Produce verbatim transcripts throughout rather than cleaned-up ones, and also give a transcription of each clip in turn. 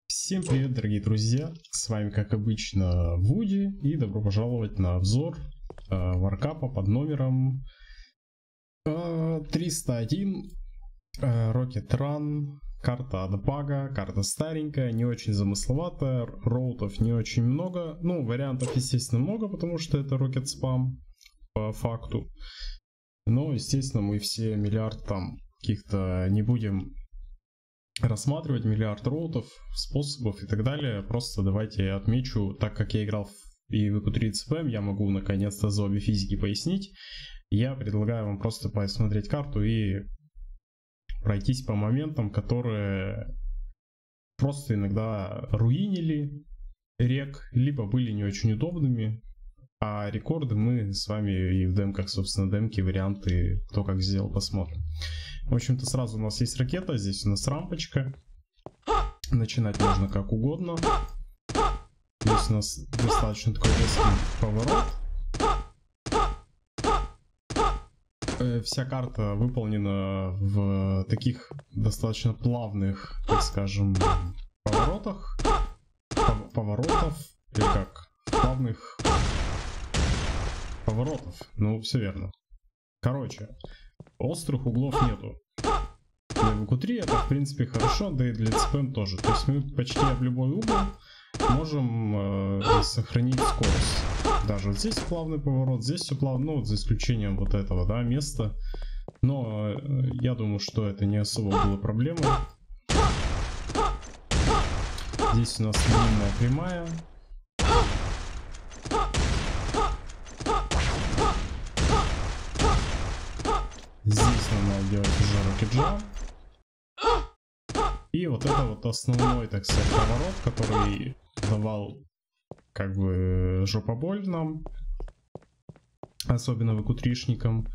Всем привет, дорогие друзья, с вами как обычно Вуди, и добро пожаловать на обзор э, варкапа под номером э, триста один, э, Rocket Run, карта Адапага, карта старенькая, не очень замысловатая, роутов не очень много, ну вариантов естественно много, потому что это Rocket Spam по факту, но естественно мы все миллиард там каких-то не будем рассматривать, миллиард роутов, способов и так далее. Просто давайте я отмечу, так как я играл и в и ку три си пи эм, я могу наконец-то за обе физики пояснить. Я предлагаю вам просто посмотреть карту и пройтись по моментам, которые просто иногда руинили рек, либо были не очень удобными. А рекорды мы с вами и в демках, собственно, демки, варианты, кто как сделал, посмотрим. В общем-то, сразу у нас есть ракета, здесь у нас рампочка. Начинать можно как угодно. Здесь у нас достаточно такой резкий поворот. Вся карта выполнена в таких достаточно плавных, так скажем, поворотах. Поворотов, или как? Плавных поворотов. Ну, все верно. Короче, острых углов нету. Для ви ку три это в принципе хорошо, да и для си пи эм тоже. То есть мы почти в любой угол можем э, сохранить скорость. Даже вот здесь плавный поворот, здесь все плавно, ну вот за исключением вот этого, да, места. Но э, я думаю, что это не особо было проблемой. Здесь у нас длинная прямая. Здесь нам надо делать уже Rocket Jump. И вот это вот основной, так сказать, поворот, который давал как бы жопоболь нам, особенно ви ку три-шникам.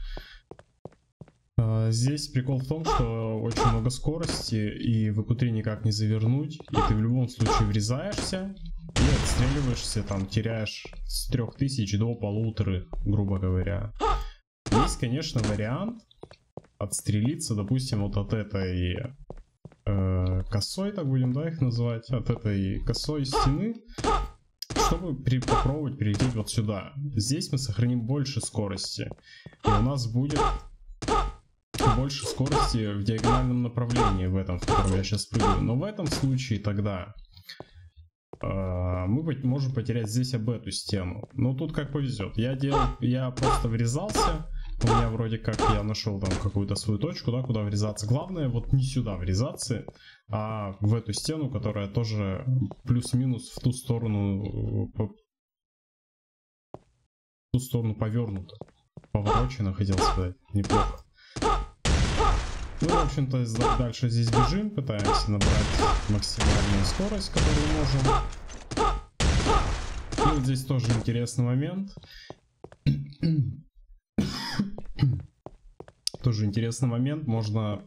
Здесь прикол в том, что очень много скорости, и ви ку три никак не завернуть, и ты в любом случае врезаешься и отстреливаешься, там теряешь с трёх тысяч до полутора, грубо говоря. Есть, конечно, вариант отстрелиться, допустим, вот от этой э, косой, так будем, да, их называть, от этой косой стены, чтобы при, попробовать перейти вот сюда. Здесь мы сохраним больше скорости, и у нас будет больше скорости в диагональном направлении, в этом, в котором я сейчас прыгаю. Но в этом случае тогда э, мы можем потерять здесь об эту стену. Но тут как повезет. Я делал, я просто врезался. У меня вроде как я нашел там какую-то свою точку, да, куда врезаться. Главное вот не сюда врезаться, а в эту стену, которая тоже плюс-минус в ту сторону, по... в ту сторону повернута. Поворочена, хотел сказать. Неплохо. Ну, в общем-то, дальше здесь бежим, пытаемся набрать максимальную скорость, которую можем. И вот здесь тоже интересный момент. Тоже интересный момент. Можно,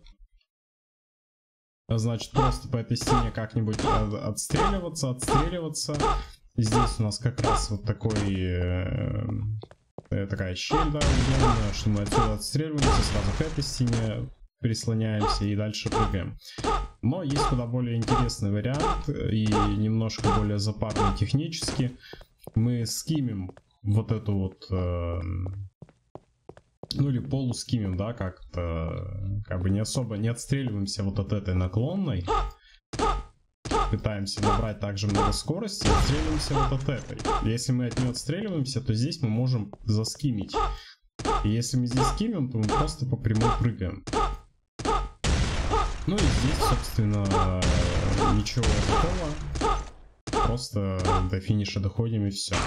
значит, просто по этой стене как-нибудь отстреливаться, отстреливаться. И здесь у нас как раз вот такой э, такая щель, да, удобная, что мы отсюда отстреливаемся, сразу к этой стене прислоняемся и дальше прыгаем. Но есть куда более интересный вариант и немножко более запарный технически. Мы скимим вот эту вот э, ну или полускимим, да, как-то, как бы не особо не отстреливаемся вот от этой наклонной. Пытаемся набрать также много скорости, отстреливаемся вот от этой. Если мы от нее отстреливаемся, то здесь мы можем заскимить. И если мы здесь скимим, то мы просто по прямой прыгаем. Ну и здесь, собственно, ничего такого. Просто до финиша доходим и все.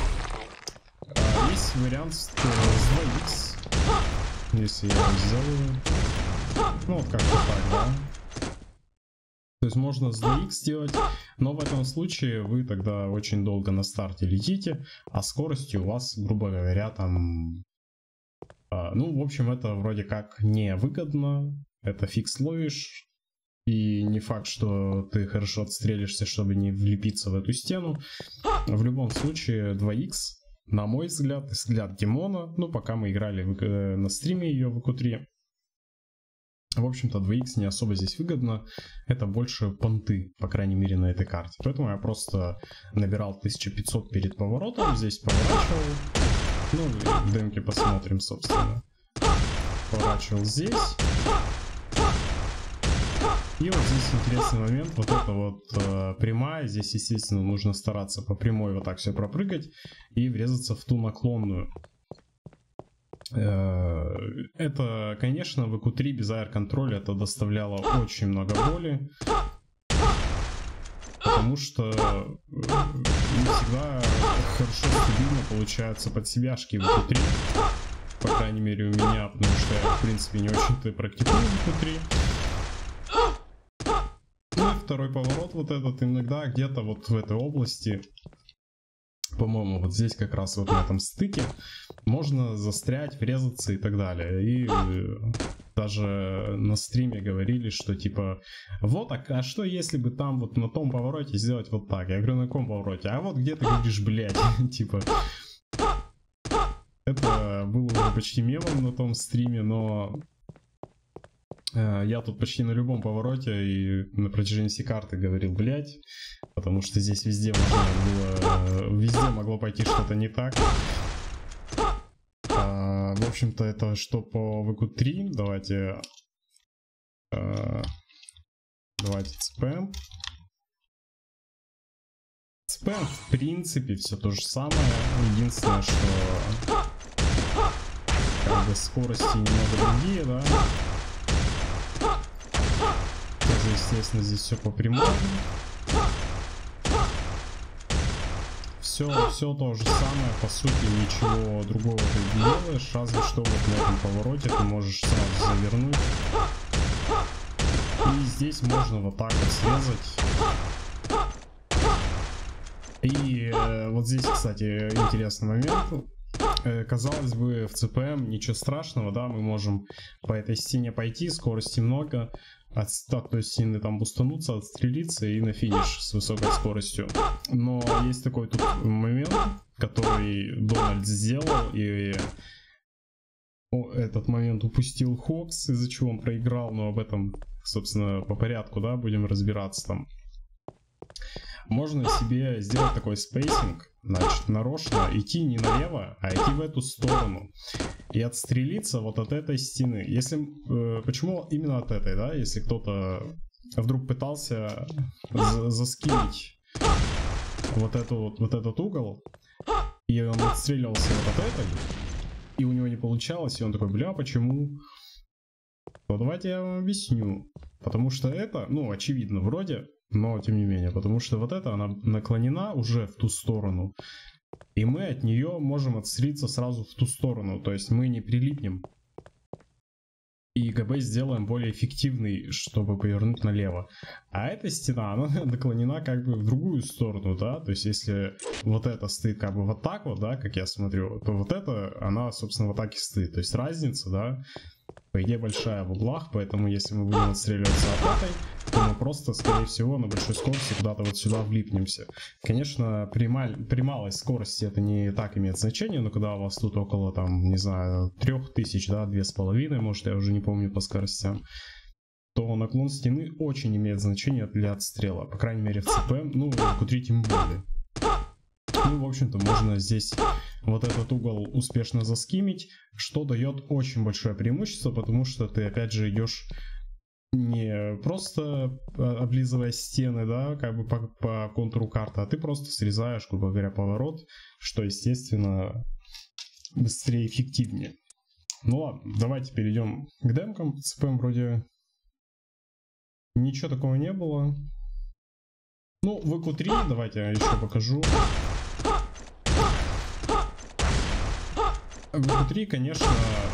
Есть вариант с два икс. Если я его сделаю, ну вот как-то так, да. То есть можно с два икс сделать, но в этом случае вы тогда очень долго на старте летите, а скорости у вас, грубо говоря, там, а, ну, в общем, это вроде как невыгодно, это фикс ловишь, и не факт, что ты хорошо отстрелишься, чтобы не влепиться в эту стену. В любом случае, два икс. На мой взгляд, взгляд Димона, ну пока мы играли в, э, на стриме ее в и ку три, В общем-то, два икс не особо здесь выгодно. Это больше понты, по крайней мере, на этой карте. Поэтому я просто набирал тысяча пятьсот перед поворотом. Здесь поворачивал. Ну, в демке посмотрим, собственно. Поворачивал здесь. И вот здесь интересный момент. Вот это вот э, прямая. Здесь, естественно, нужно стараться по прямой вот так все пропрыгать. И врезаться в ту наклонную. Это, конечно, в и кью три без аэр-контроля это доставляло очень много боли, потому что не всегда хорошо стабильно получаются подсебяшки в и кью три, по крайней мере у меня, потому что я в принципе не очень-то практикую в и кью три. Ну и второй поворот вот этот иногда где-то вот в этой области, по-моему, вот здесь как раз вот на этом стыке можно застрять, врезаться и так далее. И даже на стриме говорили, что типа, вот, а, а что если бы там вот на том повороте сделать вот так? Я говорю, на каком повороте? А вот где ты говоришь, блядь, типа. Это было уже почти мемом на том стриме, но я тут почти на любом повороте и на протяжении всей карты говорил, блять, потому что здесь везде можно было, везде могло пойти что-то не так. А, в общем-то, это что по ви кью три. Давайте, а, давайте цпм. Цпм в принципе все то же самое. Единственное, что как бы скорости немного другие, да. Тоже, естественно, здесь все по прямой. Все, все то же самое, по сути, ничего другого ты не делаешь, разве что вот на этом повороте ты можешь сразу завернуть. И здесь можно вот так вот срезать. И э, вот здесь, кстати, интересный момент. Э, казалось бы, в цпм ничего страшного, да, мы можем по этой стене пойти, скорости много. От, от той стены там бустануться, отстрелиться и на финиш с высокой скоростью. Но есть такой тут момент, который Дональд сделал, и о, этот момент упустил Хокс, из-за чего он проиграл, но об этом, собственно, по порядку, да, будем разбираться там. Можно себе сделать такой спейсинг, значит, нарочно идти не налево, а идти в эту сторону. И отстрелиться вот от этой стены. Если, э, почему именно от этой, да? Если кто-то вдруг пытался за заскинить вот, эту, вот, вот этот угол, и он отстреливался вот от этой, и у него не получалось, и он такой, бля, почему? То давайте я вам объясню. Потому что это, ну, очевидно, вроде, но тем не менее, потому что вот эта, она наклонена уже в ту сторону. И мы от нее можем отстрелиться сразу в ту сторону. То есть мы не прилипнем. И ГБ сделаем более эффективный, чтобы повернуть налево. А эта стена, она наклонена как бы в другую сторону, да. То есть если вот это стоит как бы вот так вот, да, как я смотрю, то вот это, она, собственно, вот так и стоит. То есть разница, да, по идее большая в углах. Поэтому если мы будем отстреливаться от этой, то мы просто, скорее всего, на большой скорости куда-то вот сюда влипнемся. Конечно, при, мал... при малой скорости это не так имеет значение, но когда у вас тут около, там, не знаю, трех тысяч, да, две с половиной, может, я уже не помню по скоростям, то наклон стены очень имеет значение для отстрела. По крайней мере в цпм, ну, в и кью три тем более. Ну, в общем-то, можно здесь вот этот угол успешно заскимить, что дает очень большое преимущество, потому что ты, опять же, идешь не просто облизывая стены, да, как бы по, по контуру карты, а ты просто срезаешь, грубо говоря, поворот, что, естественно, быстрее и эффективнее. Ну ладно, давайте перейдем к демкам. цпм вроде ничего такого не было. Ну, в и кью три давайте я еще покажу. В и кью три, конечно,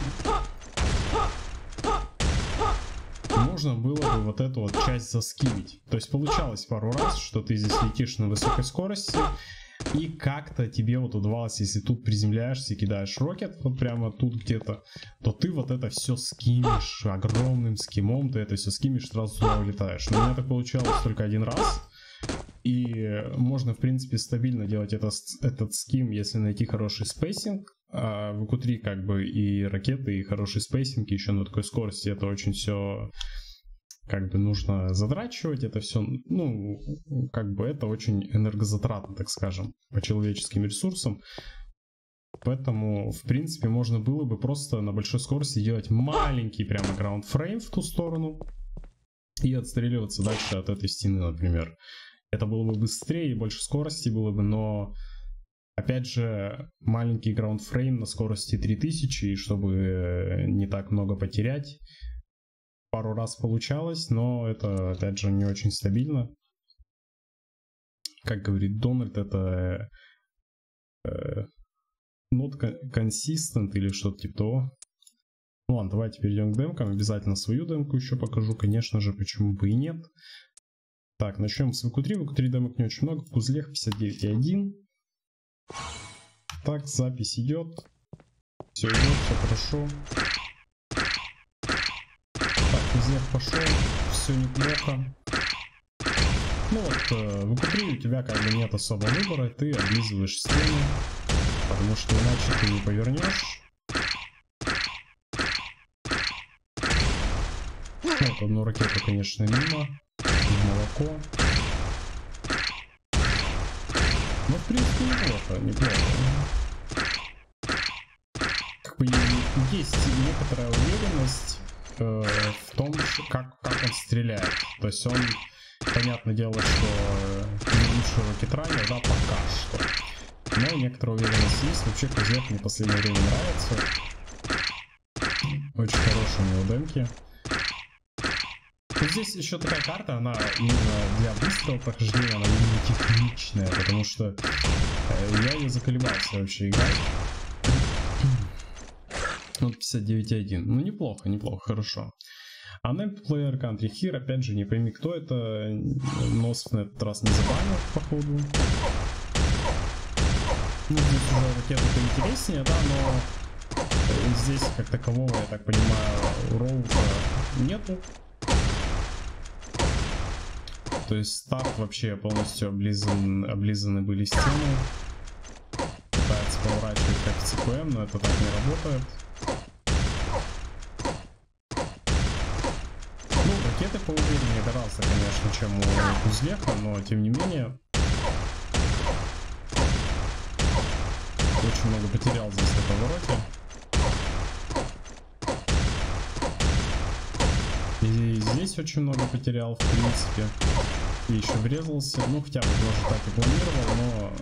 можно было бы вот эту вот часть заскимить. То есть получалось пару раз, что ты здесь летишь на высокой скорости, и как-то тебе вот удавалось, если тут приземляешься и кидаешь рокет, вот прямо тут где-то, то ты вот это все скимишь огромным скимом, ты это все скимишь, сразу туда улетаешь. Но у меня так получалось только один раз. И можно, в принципе, стабильно делать это, этот ским, если найти хороший спейсинг. А в и кью три как бы и ракеты, и хороший спейсинг еще на такой скорости, это очень все как бы нужно задрачивать, это все, ну, как бы это очень энергозатратно, так скажем, по человеческим ресурсам. Поэтому, в принципе, можно было бы просто на большой скорости делать маленький прямо граунд-фрейм в ту сторону и отстреливаться дальше от этой стены, например. Это было бы быстрее и больше скорости было бы, но, опять же, маленький граунд-фрейм на скорости три тысячи, и чтобы не так много потерять, пару раз получалось, но это, опять же, не очень стабильно. Как говорит Дональд, это... Э, not consistent или что-то типа того. Ну ладно, давайте перейдем к демкам. Обязательно свою демку еще покажу, конечно же, почему бы и нет. Так, начнем с ви кью три. ви кью три демок не очень много. Кузлех пятьдесят девять и один. Так, запись идет. Все идет, все хорошо. Так, Кузлех пошел. Все неплохо. Ну вот, в ви кью три у тебя как бы нет особо выбора. Ты облизываешь стену. Потому что иначе ты не повернешь. Вот одну ракету, конечно, мимо. В молоко. Но в принципе неплохо, неплохо. Как бы есть некоторая уверенность э, в том, как, как он стреляет. То есть он, понятное дело, что не лучший ракетранер, да, пока что. Но некоторая уверенность есть. Вообще Кузлех мне в последнее время нравится. Очень хорошие у него демки. Но здесь еще такая карта, она именно для быстрого прохождения, она именно техничная, потому что я ее заколебался вообще играть. Вот пятьдесят девять и один. Ну неплохо, неплохо, хорошо. Unnamed Player Country Here, опять же, не пойми кто это. Нос на этот раз не забанил, походу. Ну, здесь уже ракеты поинтереснее, да, но здесь как такового, я так понимаю, роута нету. То есть старт вообще полностью облизан, облизаны были стены. Пытается поворачивать как в си кью эм, но это так не работает. Ну, ракеты поувереннее гораздо, конечно, чем у Кузлеха, но тем не менее... Очень много потерял здесь на повороте. И здесь очень много потерял, в принципе. И еще врезался. Ну, хотя бы, может, так и планировал, но...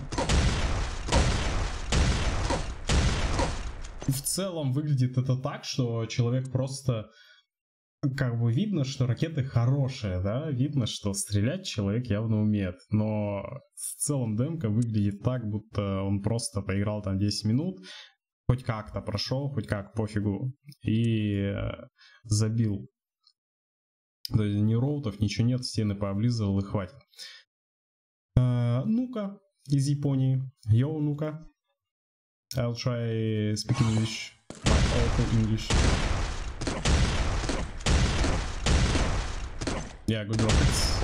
В целом выглядит это так, что человек просто... Как бы видно, что ракеты хорошие, да? Видно, что стрелять человек явно умеет. Но в целом демка выглядит так, будто он просто поиграл там десять минут, хоть как-то прошел, хоть как, пофигу, и забил. То есть ни роутов, ничего нет, стены пооблизывал и хватит. А, ну-ка, из Японии. Йоу, ну-ка. I'll try speak English. My awful English. Yeah, good rockets.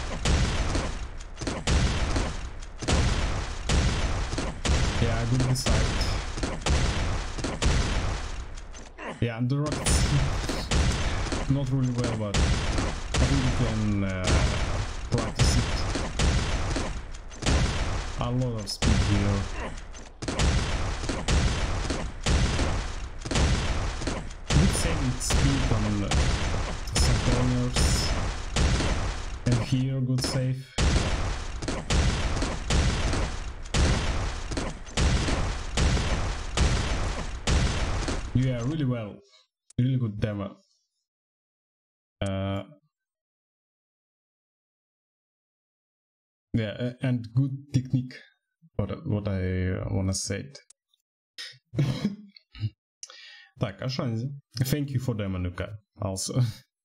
Yeah, good decide. Yeah, and the rockets not really well, but I think we can uh, practice it. A lot of speed here. Good saving speed on some corners. And here, good save. Yeah, really well. Really good demo. Uh, yeah, and good technique. What, what I wanna say. Так, Ашанзи. Thank you for demo, Nuka. Also.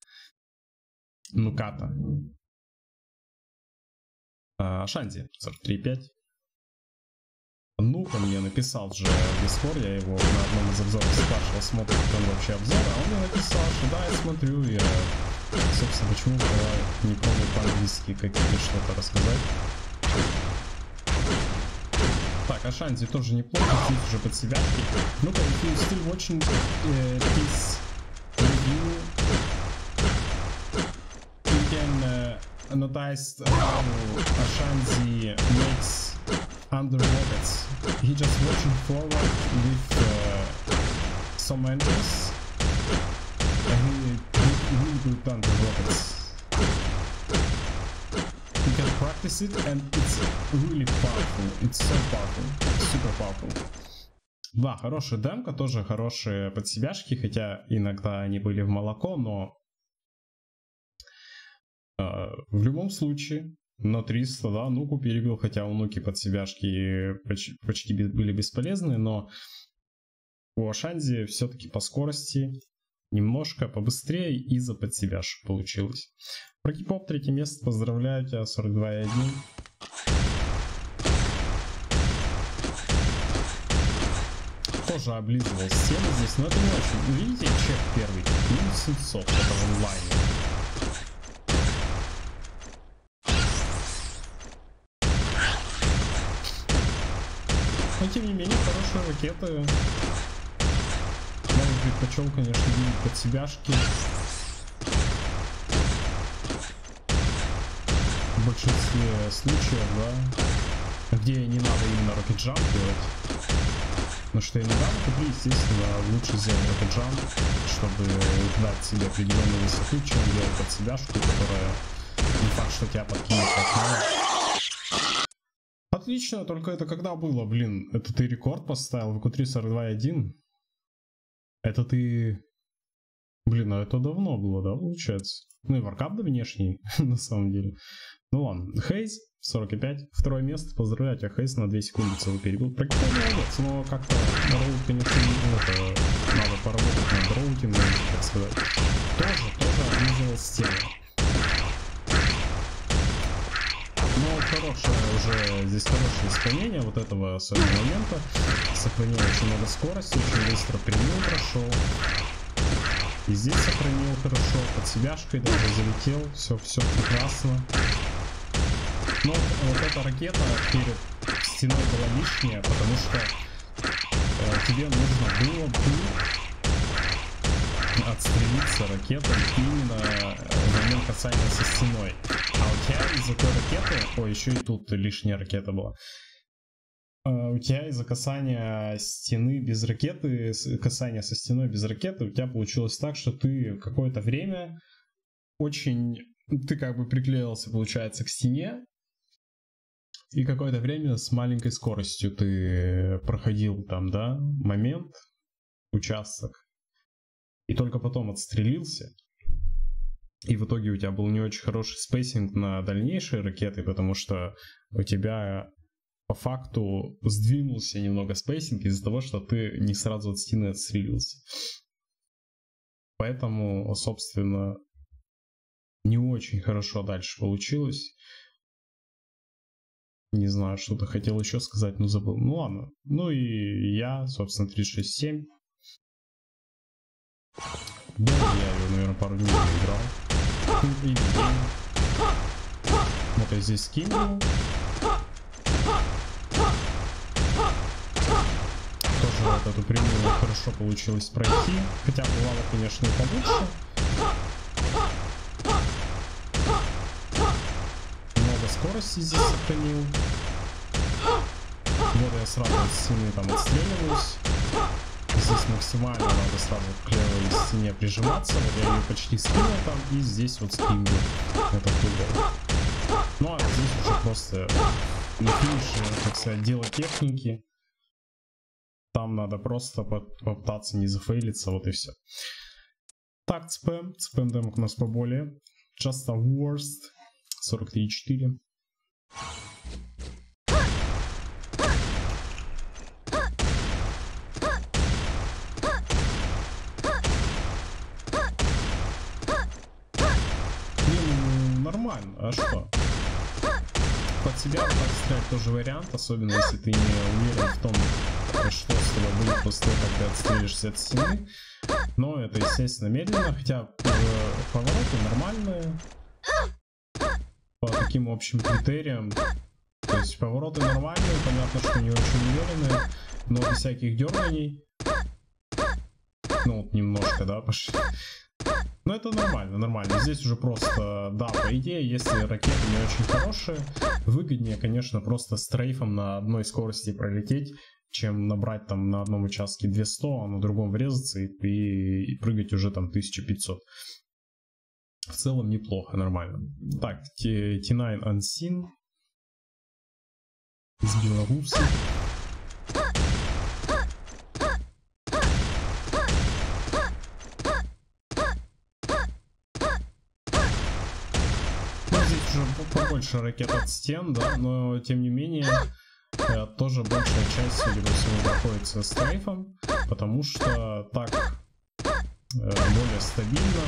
Нуката. Шанди, сорок три пять. Ну-ка мне написал же в Discord, я его на одном из обзоров спрашивал, смотрит он вообще обзор, а он мне написал, что да, я смотрю, я, собственно, почему не пробую по-английски какие-то что-то рассказать. Так, Так, Ашанзи тоже неплохо, здесь уже под себя. Ну-ка, if you still watching uh, this review, you can uh, notice how Ashanzi makes under rockets. He just watching forward with uh, some angles, and he did really good under rockets. You can practice it, and it's really powerful. It's so powerful, super powerful. Да, хорошая демка, тоже хорошие подсебяшки, хотя иногда они были в молоко, но э, в любом случае на триста, да, Нуку перебил, хотя у Нуки подсебяшки почти, почти были бесполезны, но у Ашанзи все-таки по скорости немножко побыстрее из-за подсебяшек получилось. Прокипоп, третье место, поздравляю тебя, сорок два и один. Тоже облизывал стену здесь, но это не очень. Видите, чек первый, минус семьсот, это в онлайне. Но тем не менее, хорошие ракеты. Я бы предпочел, конечно, видеть подсебяшки. В большинстве случаев, да, где не надо именно рокетджамп делать. Но что я не дам, то, естественно, лучше сделать рокетджамп, чтобы дать себе определенную высоту, чем делать подсебяшку, которая не факт, что тебя подкинет как. Отлично, только это когда было, блин? Это ты рекорд поставил в ку три сорок два и один? Это ты... Блин, а это давно было, да, получается? Ну и варкап да внешний, на самом деле. Ну ладно, Хейз, сорок пять, второе место, поздравляю тебя, Хейз, на две секунды целый перебил. Практически молодец, но как-то роут, конечно, не это, надо поработать над роутингом, так сказать. Тоже, тоже облизывал стену. Но хорошее уже, здесь хорошее исполнение вот этого особенного момента. Сохранил очень много скорости, очень быстро прямую прошел. И здесь сохранил хорошо, под себяшкой даже залетел, все, все прекрасно. Но вот эта ракета перед стеной была лишняя, потому что э, тебе нужно было бы отстрелиться ракетой именно в момент касания со стеной. А у тебя из-за той ракеты, о, еще и тут лишняя ракета была. Uh, у тебя из-за касания стены без ракеты, касания со стеной без ракеты, у тебя получилось так, что ты какое-то время очень, ты как бы приклеился, получается, к стене, и какое-то время с маленькой скоростью ты проходил там, да, момент, участок, и только потом отстрелился, и в итоге у тебя был не очень хороший спейсинг на дальнейшие ракеты, потому что у тебя... по факту сдвинулся немного спейсинг из-за того, что ты не сразу от стены отстрелился. Поэтому, собственно, не очень хорошо дальше получилось. Не знаю, что-то хотел еще сказать, но забыл. Ну ладно. Ну и я, собственно, тридцать шесть семь. Долго я ее, наверное, пару дней не играл. Вот я здесь скинул. Вот эту прямую хорошо получилось пройти, хотя бывало, конечно, и получше. Много скорости здесь сохранил. Вот я сразу от стены там отстреливаюсь. Здесь максимально надо сразу к левой стене прижиматься. Вот я ее почти скинул там, и здесь вот скинул этот угол. Ну а здесь уже просто на финише, так сказать, дело техники. Там надо просто попытаться не зафейлиться, вот и все. Так, спэм. Спэм демок у нас поболее. Just a worst. сорок три и четыре. Не, ну, нормально, а что? Под себя так стрелять тоже вариант, особенно если ты не уверен в том, что с тобой будет после того, как ты отстрелишься от стены. Но это, естественно, медленно, хотя повороты нормальные. По таким общим критериям То есть повороты нормальные, понятно, что не очень уверенные, но без всяких дерганий. Ну вот немножко, да, пошли. Но это нормально, нормально. Здесь уже просто, да, по идее, если ракеты не очень хорошие, выгоднее, конечно, просто стрейфом на одной скорости пролететь, чем набрать там на одном участке двести, а на другом врезаться и, и, и прыгать уже там тысяча пятьсот. В целом неплохо, нормально. Так, ти девять Unseen из Беларуси. Побольше ракет от стен, да, но тем не менее тоже большая часть, судя по всему, находится с стрейфом, потому что так более стабильно.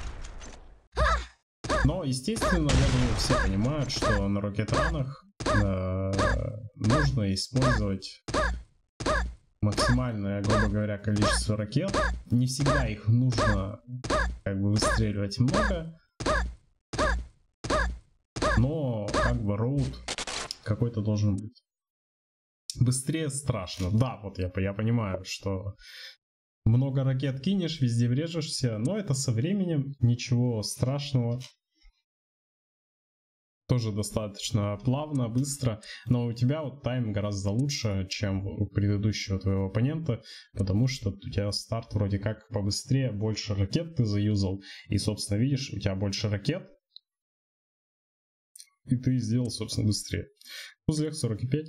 Но, естественно, я думаю, все понимают, что на рокетранах э, нужно использовать максимальное, грубо говоря, количество ракет. Не всегда их нужно как бы выстреливать много. Но как бы роут какой-то должен быть. Быстрее страшно. Да, вот я, я понимаю, что много ракет кинешь, везде врежешься, но это со временем, ничего страшного. Тоже достаточно плавно, быстро, но у тебя вот тайм гораздо лучше, чем у предыдущего твоего оппонента, потому что у тебя старт вроде как побыстрее, больше ракет ты заюзал, и, собственно, видишь, у тебя больше ракет, и ты сделал, собственно, быстрее. Кузлех сорок пять.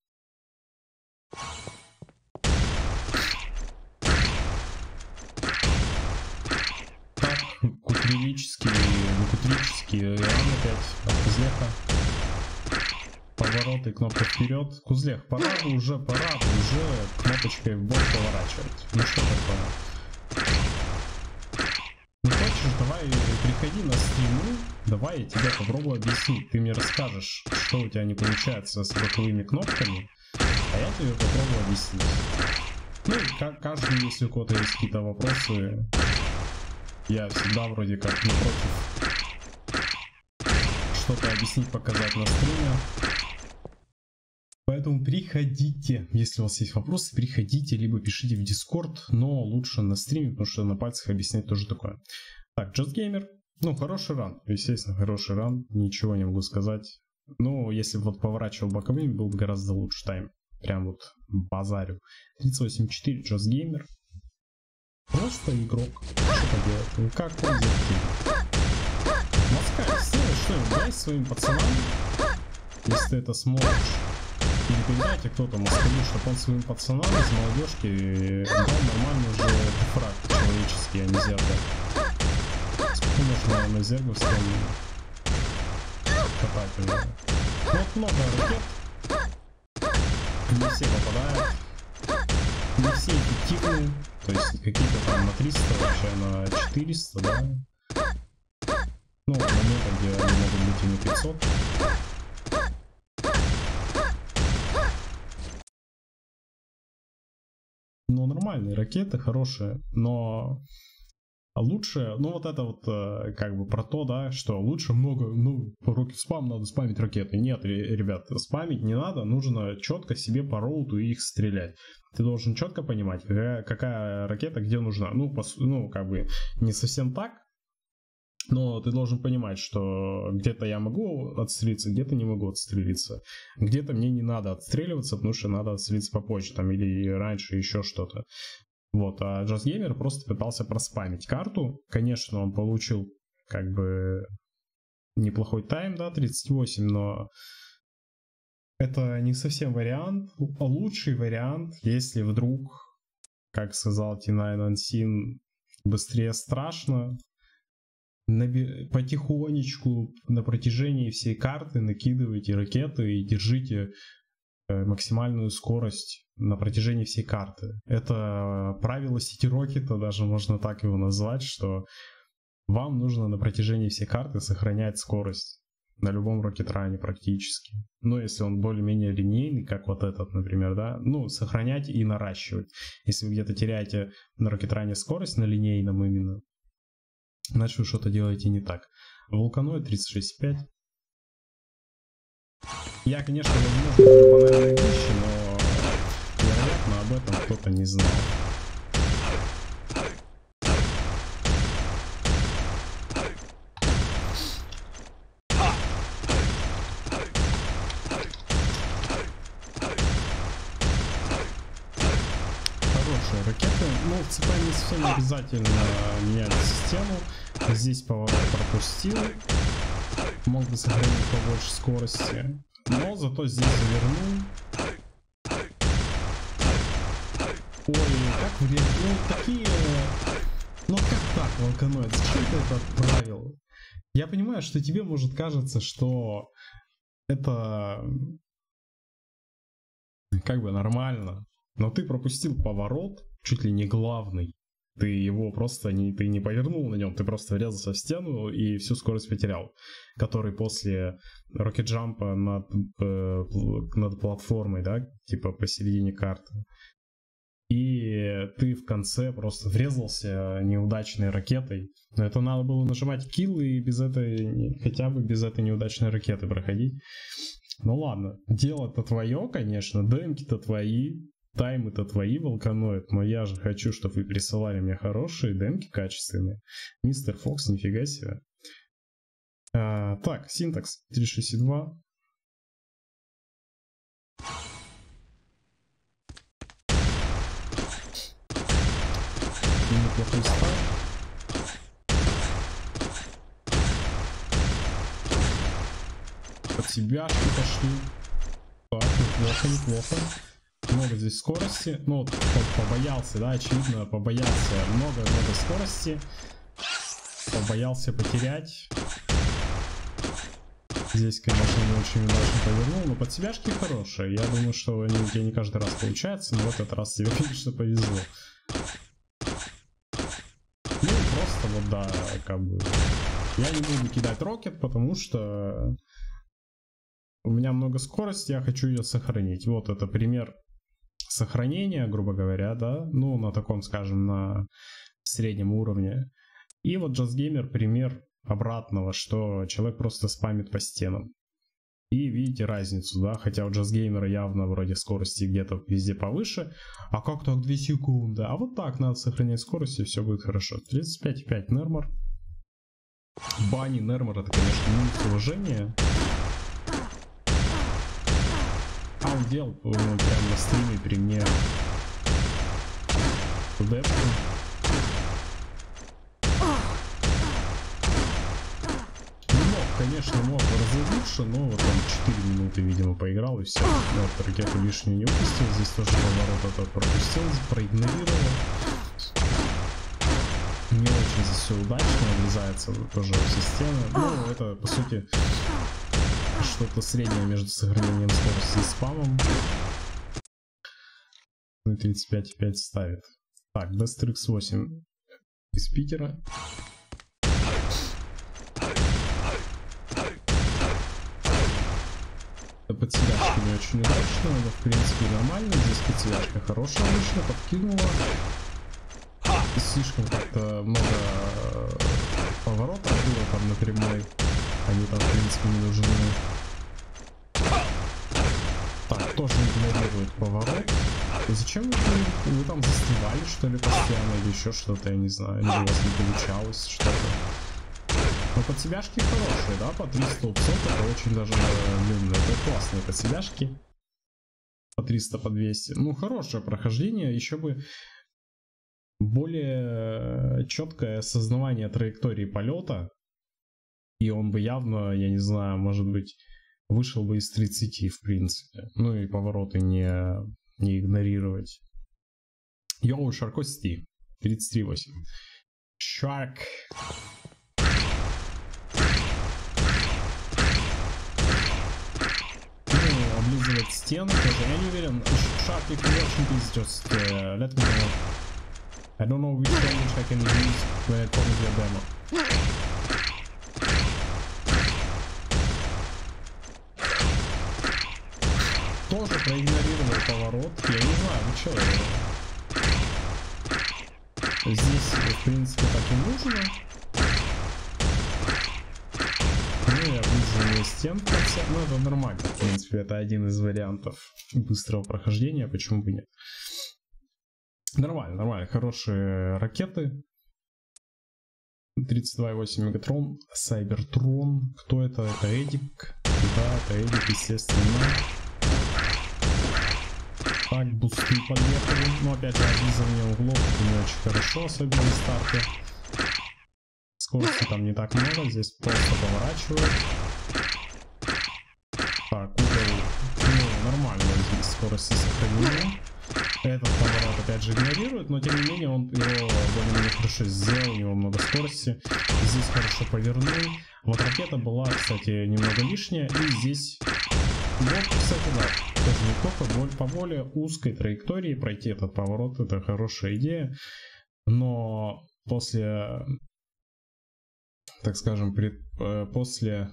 Так, кутрилический, кутрилический ран опять от Кузлеха. Повороты, кнопка вперед. Кузлех, пора бы уже, пора бы уже кнопочкой в бок поворачивать. Ну что такое? Не хочешь, давай приходи на стриму, давай я тебе попробую объяснить. Ты мне расскажешь, что у тебя не получается с боковыми кнопками, а я тебе попробую объяснить. Ну, как каждый, если у кого-то есть какие-то вопросы, я всегда вроде как не против что-то объяснить, показать на стриме. Поэтому приходите, если у вас есть вопросы, приходите, либо пишите в Discord, но лучше на стриме, потому что на пальцах объяснять тоже такое. Так, JustGamer, ну, хороший ран, естественно, хороший ран, ничего не могу сказать. Ну, если бы вот поворачивал боковыми, был бы гораздо лучше тайм. Прям вот базарю. тридцать восемь четыре JustGamer. Просто игрок. Что поделать? Ну, как он сделал? Москаль, сделай что-нибудь, дай своим пацанам, если ты это сможешь. Или передайте кто-то москалю, чтобы он своим пацанам из молодежки дал нормальный уже фраг человеческий, а не зерга. Сколько можно на зерговском катать уже? Вот много ракет. Не все попадают. Не все эффективные. То есть какие-то там на триста, вообще на четыреста, да? Ну, моменты, где они могут быть и на пятьсот. Ну, нормальные ракеты, хорошие, но лучше, ну, вот это вот как бы про то, да, что лучше много, ну, по спам надо спамить ракеты. Нет, ребят, спамить не надо, нужно четко себе по роуту их стрелять. Ты должен четко понимать, какая, какая ракета где нужна. Ну, по, ну, как бы не совсем так, но ты должен понимать, что где-то я могу отстрелиться, где-то не могу отстрелиться. Где-то мне не надо отстреливаться, потому что надо отстрелиться попозже, там, или раньше, еще что-то. Вот, а JustGamer просто пытался проспамить карту. Конечно, он получил, как бы, неплохой тайм, да, тридцать восемь, но это не совсем вариант. Лучший вариант, если вдруг, как сказал ти девять Unseen, быстрее страшно, потихонечку на протяжении всей карты накидывайте ракеты и держите максимальную скорость на протяжении всей карты. Это правило City Rocket, даже можно так его назвать, что вам нужно на протяжении всей карты сохранять скорость на любом рокетране практически. Ну, если он более-менее линейный, как вот этот, например, да, ну, сохранять и наращивать. Если вы где-то теряете на рокетране скорость, на линейном именно, значит, вы что-то делаете не так. Вулканоид тридцать шесть пять. Я, конечно, возможно, говорю банальные вещи, но, вероятно, об этом кто-то не знал. Хорошие ракеты. Ну, в ЦП не совсем обязательно менять систему. Здесь поворот пропустил. Мог бы сохранить побольше скорости. Но зато здесь завернул. Ой, как вред... Ну, такие... Ну, как так, Волканоид? Зачем ты это отправил? Я понимаю, что тебе может кажется, что это... как бы нормально. Но ты пропустил поворот, чуть ли не главный. Ты его просто не, ты не повернул на нем, ты просто врезался в стену и всю скорость потерял. Который после рокет-джампа над, э, над платформой, да, типа посередине карты. И ты в конце просто врезался неудачной ракетой. Но это надо было нажимать килл и без этой, хотя бы без этой неудачной ракеты проходить. Ну ладно, дело-то твое, конечно, демки-то твои. Таймы-то твои, Волканоид, но я же хочу, чтобы вы присылали мне хорошие демки качественные. Мистер Фокс, нифига себе. А, так, синтакс три шестьдесят два. Неплохой старт. Под себяшки пошли. Так, неплохо, неплохо. Много здесь скорости, ну вот побоялся, да, очевидно, побоялся, много-много скорости, побоялся потерять. Здесь, конечно, не очень удачно повернул, но под себяшки хорошие. Я думаю, что они у тебя не каждый раз получается, но в этот раз тебе, конечно, повезло. Ну и просто вот, да, как бы, я не буду кидать рокет, потому что у меня много скорости, я хочу ее сохранить. Вот это пример сохранения, грубо говоря, да, ну, на таком, скажем, на среднем уровне. И вот JustGamer пример обратного, что человек просто спамит по стенам. И видите разницу, да, хотя у JustGamer явно вроде скорости где-то везде повыше. А как так две секунды? А вот так надо сохранять скорость, и все будет хорошо. тридцать пять и пять Нермор. Бани Нермор, это, конечно, минус уважения. А он делал он прям на стриме при мне депку. Мог, конечно, мог разы лучше, но вот он четыре минуты, видимо, поиграл и все. Вот ракету лишнюю не выпустил, здесь тоже поворот этот пропустил, проигнорировал. Не очень здесь все удачно, влезается тоже в систему. Ну, это, по сути, что-то среднее между сохранением скорости и спамом. тридцать пять и пять ставит. Так, Best икс восемь из Питера. Подседяшка не очень удачно, но в принципе нормально. Здесь подседяшка хорошая вышла, подкинула. Слишком как-то много поворотов было там напрямую. Они там в принципе не нужны. Так, тоже игнорирует поворот. Зачем вы, вы там застревали, что ли, постоянно, или еще что-то, я не знаю, или у вас не получалось что-то. Но подсебяшки хорошие, да, по триста упсов, это очень даже, блин, это классные подсебяшки. По триста, по двести. Ну, хорошее прохождение, еще бы более четкое осознавание траектории полета. И он бы явно, я не знаю, может быть, вышел бы из тридцати, в принципе. Ну и повороты не, не игнорировать. Йоу, Шаркости. тридцать три восемь. Шарк. Ну, облизывать стены тоже. Я не уверен. Шарк, if you're watching, please just uh, let me know. I don't know which language I can use when I comment your demo. Тоже проигнорировал поворот. Я не знаю, ну что. Здесь, в принципе, так и нужно. Ну и облизывать облизывание стен в конце. Ну, это нормально, в принципе, это один из вариантов быстрого прохождения, почему бы нет. Нормально, нормально, хорошие ракеты. тридцать два и восемь Мегатрон, Сайбертрон. Кто это? Это Эдик. Да, это Эдик, естественно. Так, бусты подъехали. Но опять же, облизывание углов это не очень хорошо, особенно в старте. Скорости там не так много, здесь просто поворачивают. Так, угол, ну, нормально, здесь скорости сохранены. Этот поворот опять же игнорирует, но тем не менее он его более-менее хорошо сделал, у него много скорости. Здесь хорошо повернул. Вот ракета была, кстати, немного лишняя, и здесь... Вот, кстати, да, тоже неплохо, по более узкой траектории пройти этот поворот, это хорошая идея. Но после... так скажем, пред, э, после,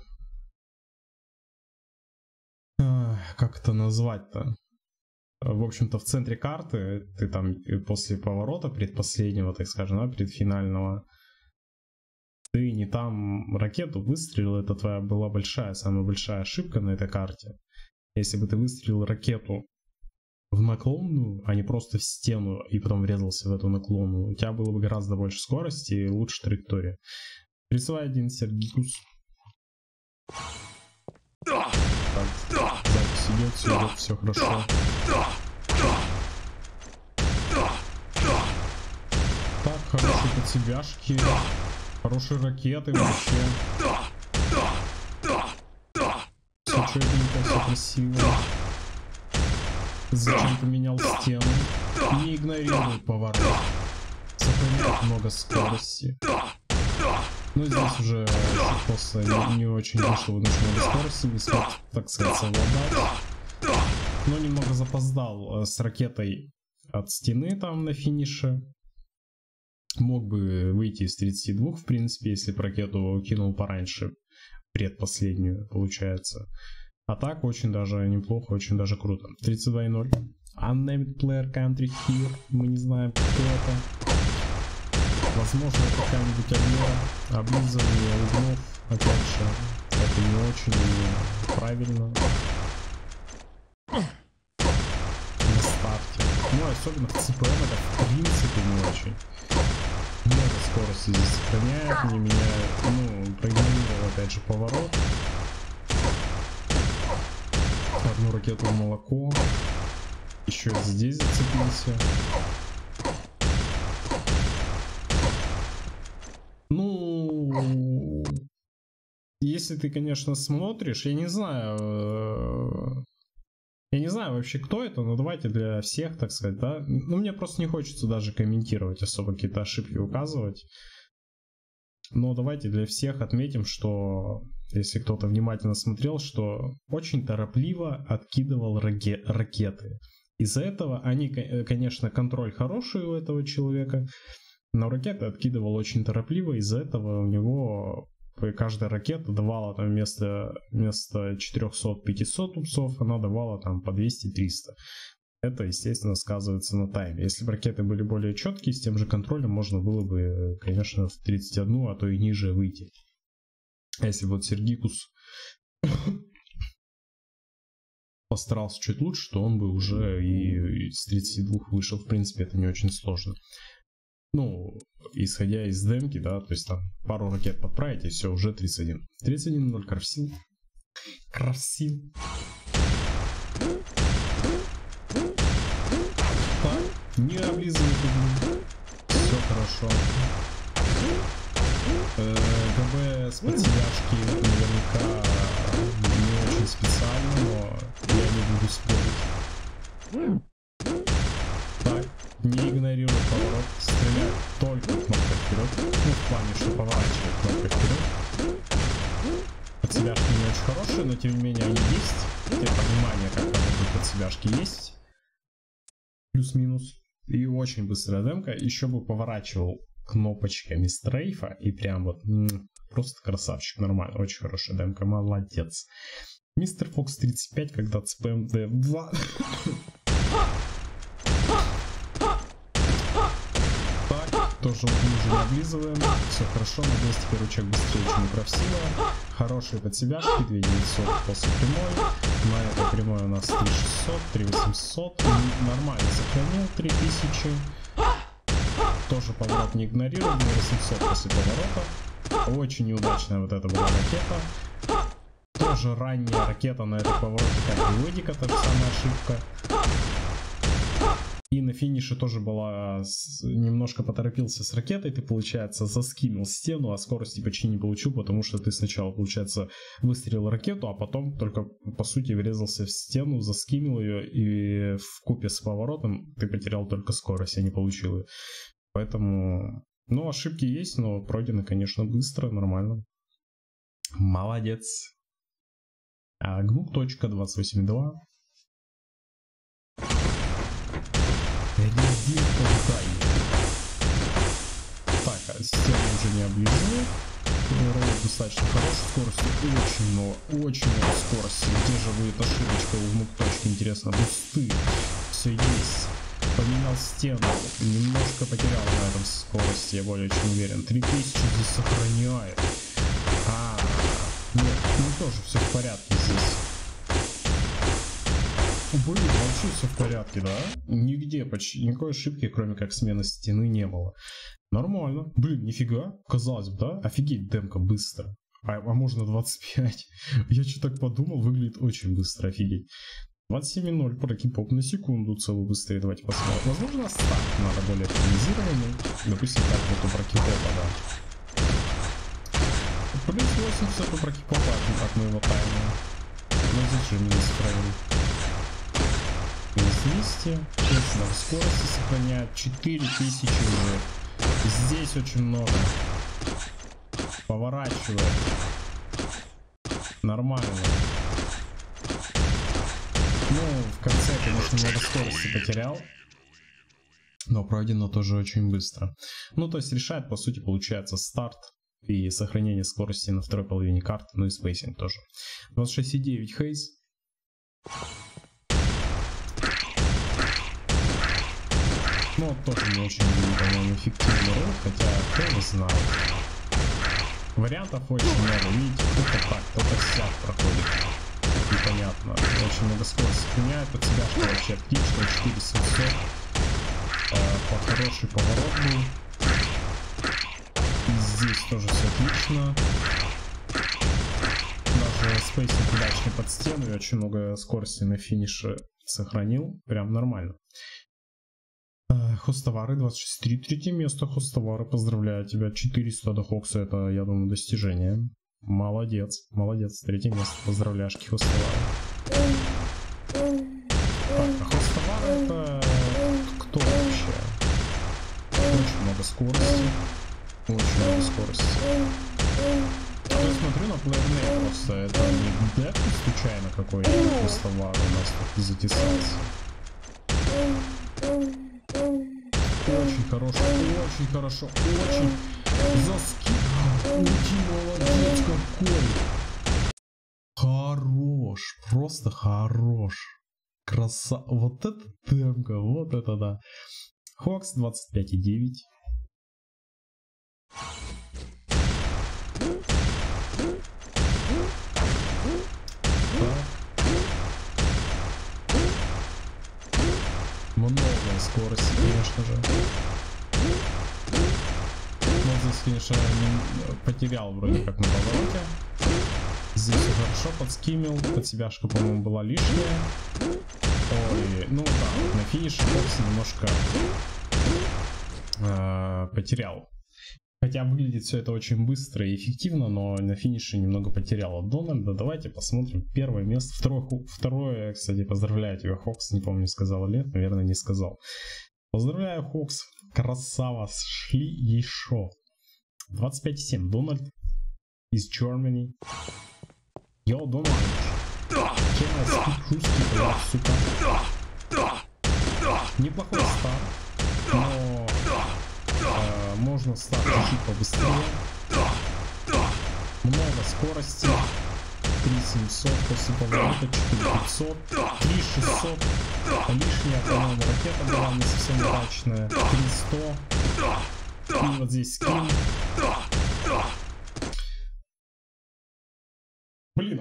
э, как это назвать-то, в общем-то в центре карты, ты там после поворота предпоследнего, так скажем, да, предфинального, ты не там ракету выстрелил, это твоя была большая, самая большая ошибка на этой карте. Если бы ты выстрелил ракету в наклонную, а не просто в стену и потом врезался в эту наклонную, у тебя было бы гораздо больше скорости и лучше траектория. Присылай один Сергикус. Так, запись идет, все идет, все хорошо. Так, хорошие подсебяшки, хорошие ракеты вообще. Все четенько, все красиво. Зачем поменял стену? Не игнорирует поворот. Сохраняет много скорости. Но здесь уже просто не, не очень вышло в нужной скорости, не смог, так сказать, совладать. Но немного запоздал с ракетой от стены там на финише. Мог бы выйти из тридцати двух, в принципе, если бы ракету кинул пораньше, предпоследнюю, получается. А так очень даже неплохо, очень даже круто. тридцать два и ноль. Unnamed player country here. Мы не знаем, кто это. Возможно, какая-нибудь обмера, облизывание углов, опять же, это не очень правильно на старте. Ну, особенно в ЦПМ это в принципе не очень. Много скорости здесь сохраняет, не меняет, ну, проигнорировал опять же поворот. Одну ракету в молоко. Еще здесь зацепился. Ну, если ты, конечно, смотришь, я не знаю, я не знаю вообще, кто это, но давайте для всех, так сказать, да, ну, мне просто не хочется даже комментировать, особо какие-то ошибки указывать, но давайте для всех отметим, что, если кто-то внимательно смотрел, что очень торопливо откидывал раке- ракеты. Из-за этого они, конечно, контроль хороший у этого человека, но ракеты откидывал очень торопливо, из-за этого у него каждая ракета давала там вместо, вместо четыреста-пятьсот упсов, она давала там по двести-триста. Это, естественно, сказывается на тайме. Если бы ракеты были более четкие, с тем же контролем можно было бы, конечно, в тридцать один, а то и ниже выйти. А если вот Сергикус постарался чуть лучше, то он бы уже и с тридцати двух вышел. В принципе, это не очень сложно. Ну, исходя из демки, да, то есть там пару ракет подправить, и все, уже тридцать один. тридцать один ноль, Крафсил. Крафсил. Так, не облизывает углы. Все хорошо. Э, ГБ с подсевяшки наверняка не очень специально, но я не буду спорить. Так, не игнорирует поворот, стреляет только кнопкой вперед. Ну, в плане, что поворачивает кнопкой вперед. Подсебяшки не очень хорошие, но тем не менее они есть. Те понимания, как работают подсебяшки, есть. Плюс-минус. И очень быстрая демка. Еще бы поворачивал кнопочками стрейфа. И прям вот м-м, просто красавчик. Нормально. Очень хорошая демка. Молодец. Мистер Фокс тридцать пять, когда ЦПМ дэ два. Так, тоже уже не облизываем. Все хорошо. Надеюсь, теперь ручек быстрее, чем у Крафсила. Хорошие под себя, две девятьсот после прямой. На этой прямой у нас три шестьсот, три восемьсот. Нормально сохранил, три тысячи. Тоже поворот не игнорировал, две восемьсот после поворота. Очень неудачная вот эта была ракета. Тоже ранняя ракета на этом повороте, как и Лодика, та же самая ошибка. И на финише тоже была, с, немножко поторопился с ракетой, ты, получается, заскинул стену, а скорости почти не получил, потому что ты сначала, получается, выстрелил ракету, а потом только, по сути, врезался в стену, заскинул ее, и вкупе с поворотом ты потерял только скорость, а не получил ее. Поэтому, ну, ошибки есть, но пройдены, конечно, быстро, нормально. Молодец. А, гнук точка двадцать восемь два. Резин полтай. Так, а стену уже не облизывает. Ролик достаточно хороший, скорости очень много, очень много скорости. Где же будет ошибочка у гнук точки? Интересно, бусты. Все есть. Поменял стену, немножко потерял на этом скорости, я более чем уверен. три тысячи здесь сохраняет. А, нет, ну тоже все в порядке здесь. Блин, вообще все в порядке, да? Нигде почти никакой ошибки, кроме как смены стены, не было. Нормально. Блин, нифига. Казалось бы, да? Офигеть, демка быстро. А, а можно двадцать пять. Я что так подумал, выглядит очень быстро, офигеть. двадцать семь ноль, прокипоп на секунду целую быстрее. Давайте посмотрим. Возможно, старт надо более оптимизированный. Допустим, как вот у прокипопа, да. Плюс восемьдесят у прокипопа, как мы его таймим. Но здесь же минус правил. Минус двести. Точно, скорости сохраняет четыре тысячи уже. Здесь очень много. Поворачивает. Нормально. Ну, в конце, конечно, много скорости потерял. Но пройдено тоже очень быстро. Ну, то есть решает, по сути, получается старт и сохранение скорости на второй половине карты, ну и спейсинг тоже. двадцать шесть и девять Хейз. Ну, тоже не очень, по-моему, эффективный ролик, хотя кто его знает. Вариантов очень много, видите, только так, только сяк проходит. Непонятно, очень много скорости меняет под себя, что вообще отлично, четыре семьсот. По хороший поворот был. И здесь тоже все отлично. Даже спейсинг удачный под стену и очень много скорости на финише сохранил. Прям нормально. Хостовары двадцать шесть три, третье место. Хостовары, поздравляю тебя. четыреста до Хокса, это, я думаю, достижение. Молодец, молодец, третье место. Поздравляшки, Хостовары. Так, а Хостовары это кто вообще? Очень много скорости. Очень много скорости. Я смотрю на плеернейт просто. Это не деф случайно какой-нибудь Хостовар у нас тут затесался. Очень хорошо, очень хорошо, очень заски. Ути, молодец какой. Хорош, просто хорош. Краса. Вот это темка, вот это да. Хокс двадцать пять и девять. Много скорости, конечно же. Но здесь, конечно, не потерял вроде как на повороте. Здесь хорошо подскимил. Под себяшка, по-моему, была лишняя. Ой, ну да, на финише Фокс немножко э, потерял. Хотя выглядит все это очень быстро и эффективно, но на финише немного потерял от Дональда. Давайте посмотрим первое место. Второе, второе, кстати, поздравляю тебя, Хокс. Не помню, сказал ли, наверное, не сказал. Поздравляю, Хокс. Красава, шли еще. двадцать пять и семь. Дональд из Germany. Йоу, Дональд. Чем я спит сука? Неплохой старт, но э, можно старт чуть побыстрее. Много скорости. три семьсот после поворота, четыре пятьсот, три шестьсот. Лишняя, по-моему, ракета была не совсем удачная. три сто. И вот здесь скин.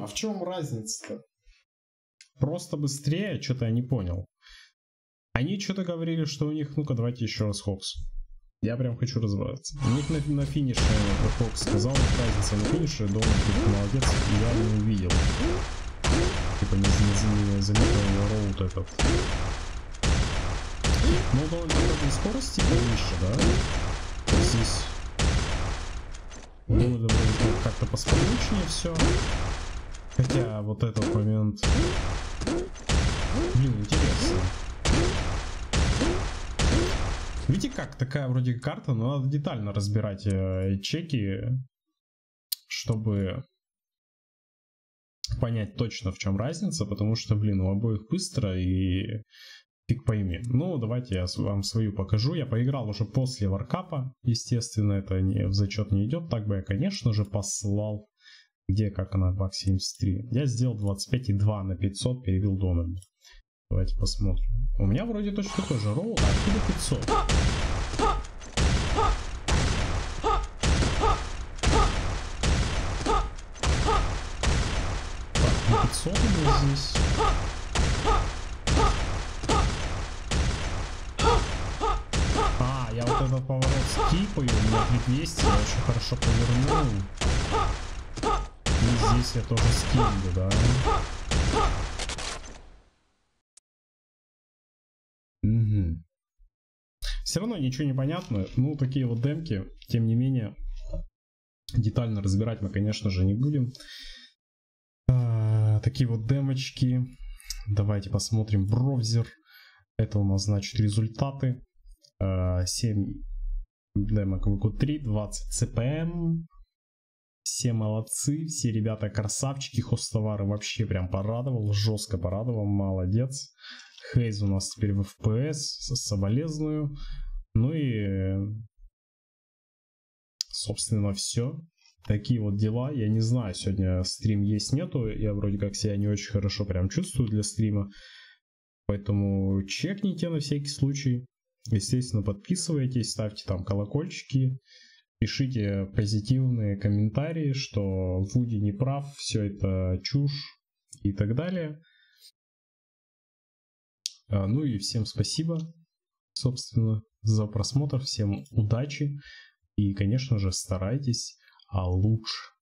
А в чем разница-то? Просто быстрее, что-то я не понял. Они что-то говорили, что у них... Ну-ка, давайте еще раз Хокс. Я прям хочу разобраться. У них на, на финише Хокс сказал, разница на финише, Дон молодец, и я не увидел. Типа не, не, не заметил роут этот. Ну, довольно вроде скорости повыше, да? Здесь было вроде как-то поспокойнее все. Хотя вот этот момент... Блин, интересно. Видите, как такая вроде карта, но надо детально разбирать э, чеки, чтобы понять точно, в чем разница, потому что, блин, у обоих быстро и фиг пойми. Ну, давайте я вам свою покажу. Я поиграл уже после варкапа, естественно, это не, в зачет не идет. Так бы я, конечно же, послал. Где, как она, бак семьдесят три. Я сделал двадцать пять и два на пятьсот, перевел донами. Давайте посмотрим. У меня вроде точно такой же роу, а откуда пятьсот? Так, ну пятьсот у меня здесь. А, я вот этот поворот скипаю, у меня три двести, я очень хорошо повернул. И здесь я тоже скипаю, да? Угу. Все равно ничего не понятно. Ну, такие вот демки, тем не менее, детально разбирать мы, конечно же, не будем. А, такие вот демочки. Давайте посмотрим браузер. Это у нас, значит, результаты. А, семь демок в q три, двадцать си пи эм. Все молодцы, все ребята красавчики. Хостовары вообще прям порадовал, жестко порадовал, молодец. Хейз у нас теперь в эф пи эс, соболезную. Ну и, собственно, все. Такие вот дела. Я не знаю, сегодня стрим есть, нету. Я вроде как себя не очень хорошо прям чувствую для стрима. Поэтому чекните на всякий случай. Естественно, подписывайтесь, ставьте там колокольчики. Пишите позитивные комментарии, что Вуди не прав, все это чушь и так далее. Ну и всем спасибо, собственно, за просмотр. Всем удачи и, конечно же, старайтесь лучше.